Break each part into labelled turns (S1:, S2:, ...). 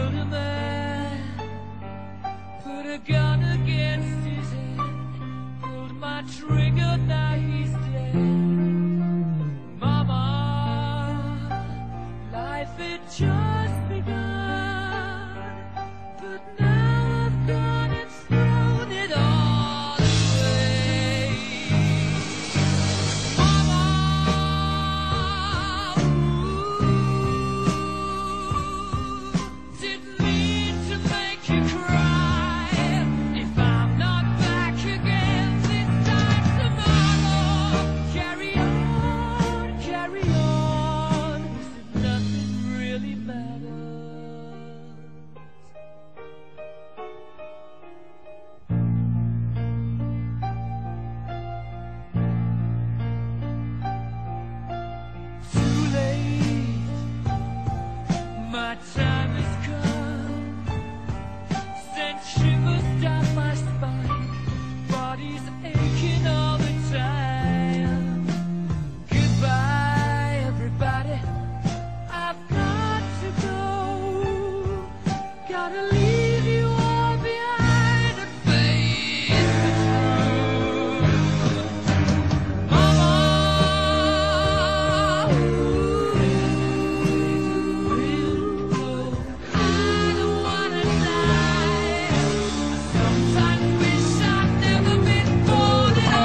S1: killed a man, put a gun against his head, pulled my trigger, now he's dead. Mama, life had just begun, but now I've gone and thrown it all away. Mama, didn't mean to make you cry. If I'm not back again this time tomorrow, carry on, carry on, as if nothing really matters. Too late, my time has come. Sent shivers down my spine, body's aching all the time. Goodbye, everybody, I've got to go. Gotta leave you all behind and face the truth. Mama, I don't wanna die. Sometimes wish I'd never been born at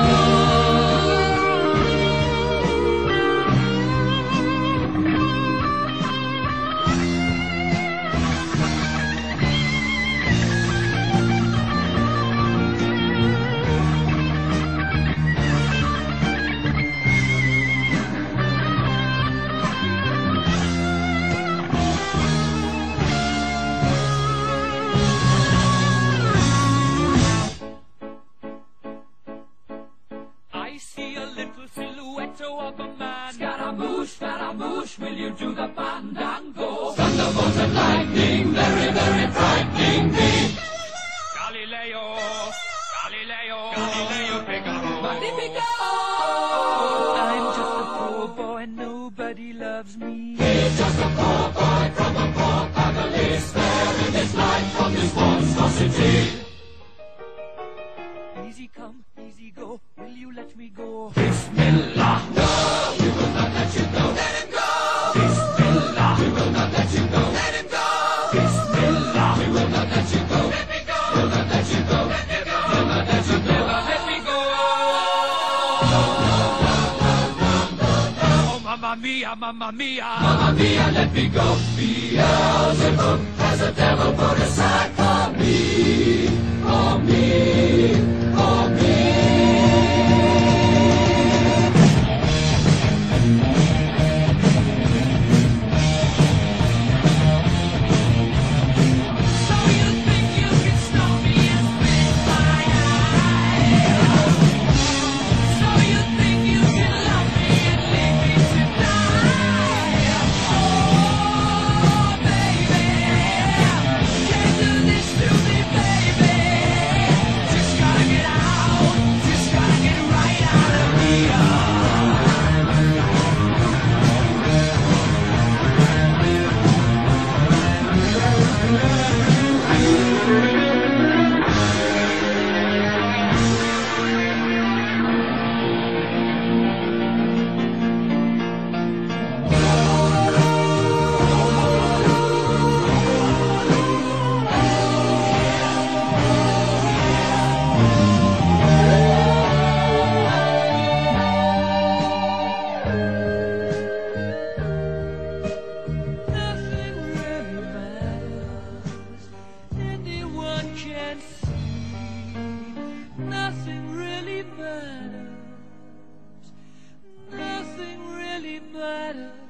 S1: I see a little silhouette of a man. Scaramouche, will you do the fandango? Thunderbolt and lightning, very, very frightening me. Galileo, Figaro. Magnifico! I'm just a poor boy, nobody loves me. He's just a poor boy from a poor family, sparing his life from this monstrosity. Easy come, easy go, will you let me go? Bismillah, no, we will not let you go. Let him go! Bismillah, we will not let you go. Let him go! Bismillah, we will not let you go. Let me go! We'll not let you go. Let me go! We'll not let you go. Never let me go! Oh, mamma mia, mamma mia. Mamma mia, let me go. Beelzebub has a devil put aside for me. For me. For me. So you think you can stop me and spit my eye? So you think you can love me and leave me to die? Oh, baby, can't do this to me, baby. Just gotta get out, just gotta get right out of here. Nothing really matters. Anyone can see. Nothing really matters. Nothing really matters.